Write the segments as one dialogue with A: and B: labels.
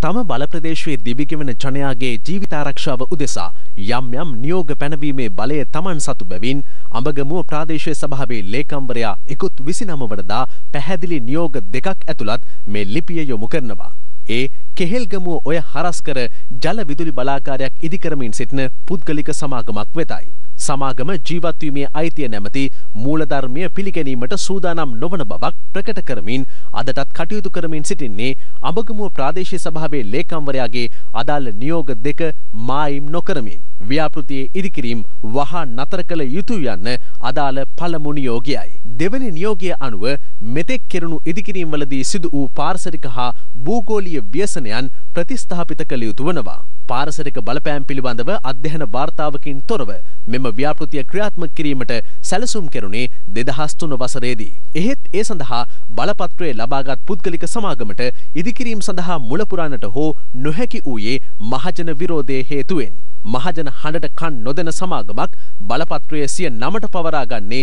A: තම බල ප්‍රදේශයේ දිවිගෙවන ජනයාගේ ජීවිතාරක්ෂාව උදෙසා යම් යම් නියෝග පැනවීමේ බලය තමන් සතු බැවින් අඹගමුව ප්‍රාදේශීය සභාවේ ලේකම්වරයා ඉකුත් 29 වනදා පැහැදිලි නියෝග දෙකක් ඇතුළත් මේ ලිපිය යොමු කරනවා. ඒ කෙහෙල්ගමුව ඔය හරස්කර ජල විදුලි බලාගාරයක් ඉදිකරමින් සිටින පුද්ගලික සමාගමක් වෙතයි. සමාගම ජීවත් වීමේ අයිතිය නැමැති මූලධර්මය පිළිගැනීමට සූදානම් නොවන බවක් ප්‍රකට කරමින් අදටත් කටයුතු කරමින් සිටින්නේ අඹගමුව ප්‍රාදේශීය සභාවේ ලේකම්වරයාගේ අදාළ නියෝග දෙක මායිම් නොකරමින් ව්‍යාපෘතියේ ඉදිකිරීම වහා නතර කළ යුතුය යන්න අදාළ පළමු නියෝගයයි. දෙවැනි නියෝගය අනුව මෙතෙක් කෙරුණු ඉදිකිරීම් වලදී සිදු වූ පාරිසරික හා භූගෝලීය ව්‍යසනයන් ප්‍රතිස්ථාපිත කළ යුතු වනවා. පාරිසරික බලපෑම් පිළිබඳව අධ්‍යයන වාර්තාවකින් තොරව මෙම ව්‍යාපෘතිය ක්‍රියාත්මක කිරීමට සැලසුම් කෙරුණේ 2003 වසරේදී. එහෙත් ඒ සඳහා බලපත්‍රය ලබාගත් පුද්ගලික සමාගමට ඉදිකිරීම සඳහා මුල පුරන්නට හෝ නොහැකි වූයේ මහජන විරෝධයේ හේතුවෙන්. මහජන හඬට කන් නොදෙන සමාගමක් බලපත්‍රයේ සිය නමට පවරා ගන්නේ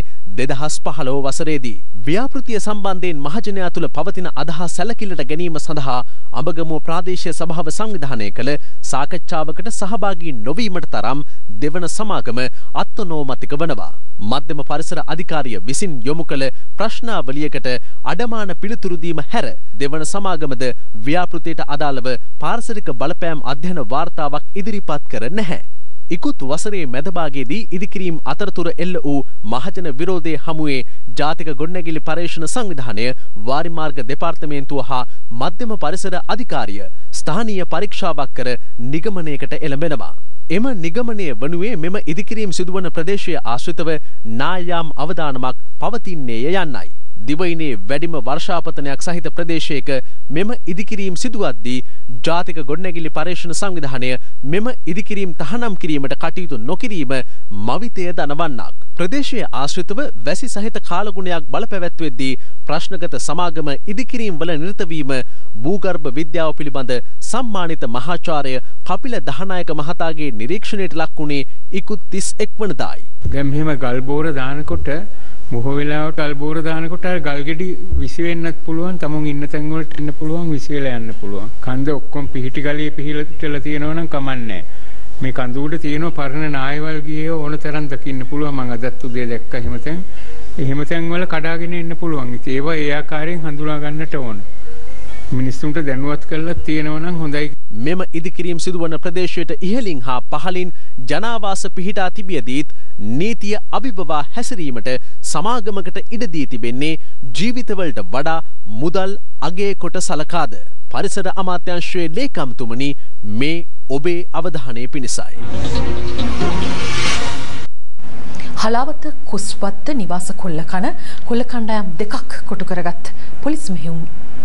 A: 2015 වසරේදී. ව්‍යාපෘතිය සම්බන්ධයෙන් මහජනයා තුළ පවතින අදහස් සැලකිල්ලට ගැනීම සඳහා අඹගමුව ප්‍රාදේශීය සභාව සංවිධානය කළ සාකච්ඡාවකට සහභාගී නොවීමට තරම් දෙවන සමාගම අත්නෝමතික වනවා. මධ්‍යම පරිසර අධිකාරිය විසින් යොමු කළ ප්‍රශ්නාවලියකට අඩමාන පිළිතුරු දීම හැර දෙවන සමාගමද ව්‍යාපෘතියට අදාළව පාරිසරික බලපෑම් අධ්‍යයන වාර්තාවක් ඉදිරිපත් කර නැහැ. ඉකුත් වසරේ මැදභාගයේදී ඉදිකිරීම් අතරතුර එල්ල වූ මහජන විරෝධයේ හමුවේ ජාතික ගොඩනැගිලි පර්යේෂණ සංවිධානය වාරිමාර්ග දෙපාර්තමේන්තුව හා මධ්‍යම පරිසර අධිකාරිය ස්ථානීය පරීක්ෂාවක් කර නිගමනයකට එළඹෙනවා. එම නිගමනය වනුවේ මෙම ඉදිකිරීම් සිදුවන ප්‍රදේශයේ ආශ්‍රිතව නායාම් අවදානමක් පවතින්නේය යන්නයි. දිවයිනේ වැඩිම වර්ෂාපතනයක් සහිත ප්‍රදේශයක මෙම ඉදිකිරීම් සිදුවද්දී ජාතික ගොඩනැගිලි පර්යේෂණ සංවිධානය මෙම ඉදිකිරීම් තහනම් කිරීමට කටයුතු නොකිරීම මවිතය දනවන්නක්. ප්‍රදේශයේ ආශ්‍රිතව වැසි සහිත කාලගුණයක් බලපැවැත්වෙද්දී ප්‍රශ්නගත සමාගම ඉදිකිරීම් වල නිරත වීම භූගර්භ විද්‍යාව පිළිබඳ සම්මානිත මහාචාර්ය කපිල දහනායක මහතාගේ නිරීක්ෂණයට ලක් වුණේ ඉකුත් 31 වනදායි.
B: දැන් මෙහෙම ගල් බෝර දානකොට බොහෝ වෙලාවට ගල් බෝර දානකොට ගල් ගෙඩි විසි වෙන්නත් පුළුවන්, තමුන් ඉන්න තැන් වලට එන්න පුළුවන්, විසි වෙලා යන්න පුළුවන්. කන්ද ඔක්කොම පිහිටි ගලියේ පිහිටලා තියෙනවා නම් කමන්නේ. මේ කඳු උඩ තියෙන පරණ නායවල් ගියේ ඕන තරම් දකින්න පුළුවන්. මම අදත් උදේ දැක්ක එහෙම තැන් වල කඩාගෙන එන්න පුළුවන්. ඉතින් ඒවා ඒ ආකාරයෙන් හඳුනා ගන්නට ඕන. මිනිස්සුන්ට දැනුවත් කරලා තියෙනවා නම් හොඳයි.
A: මෙම ඉදිකිරීම් සිදුවන ප්‍රදේශයට ඉහළින් හා පහළින් ජනාවාස පිහිටා තිබියදීත් නීතිය අභිබවා හැසිරීමට සමාගමකට ඉඩ දී තිබෙන්නේ ජීවිතවලට වඩා මුදල් අගය කොට සලකාද. පරිසර අමාත්‍යාංශයේ ලේකම්තුමනි, මේ ඔබේ අවධානය පිණිසයි.
C: හලාවත කුස්වත්ත නිවාස කොල්ල කණ්ඩායම් දෙකක් කොටු කරගත් පොලිස් මෙහෙයුම්